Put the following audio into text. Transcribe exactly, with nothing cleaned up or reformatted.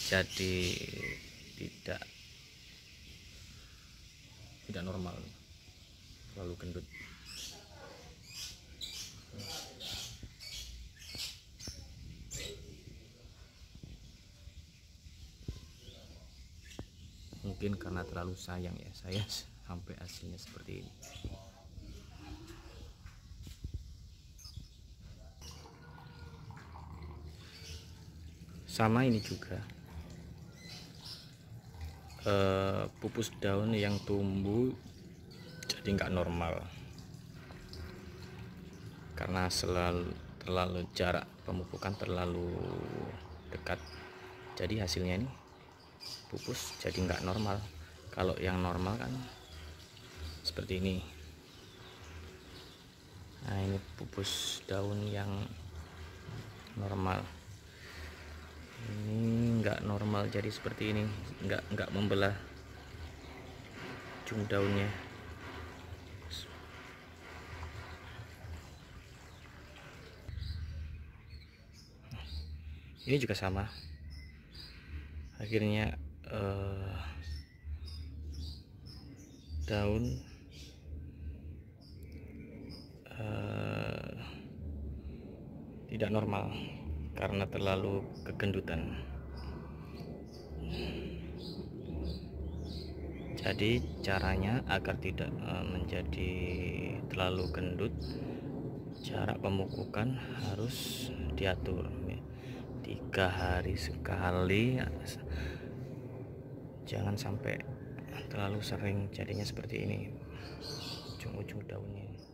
jadi tidak tidak normal, terlalu gendut. Mungkin karena terlalu sayang ya saya sampai hasilnya seperti ini. Sama ini juga eh, pupus daun yang tumbuh jadi nggak normal karena selalu terlalu jarak pemupukan terlalu dekat, jadi hasilnya ini pupus jadi nggak normal. Kalau yang normal kan seperti ini. Nah, ini pupus daun yang normal, ini nggak normal jadi seperti ini, nggak nggak membelah ujung daunnya. Ini juga sama, akhirnya eh, daun eh, tidak normal karena terlalu kegendutan. Jadi caranya agar tidak eh, menjadi terlalu gendut, jarak pemupukan harus diatur tiga hari sekali, jangan sampai terlalu sering, jadinya seperti ini ujung-ujung daunnya.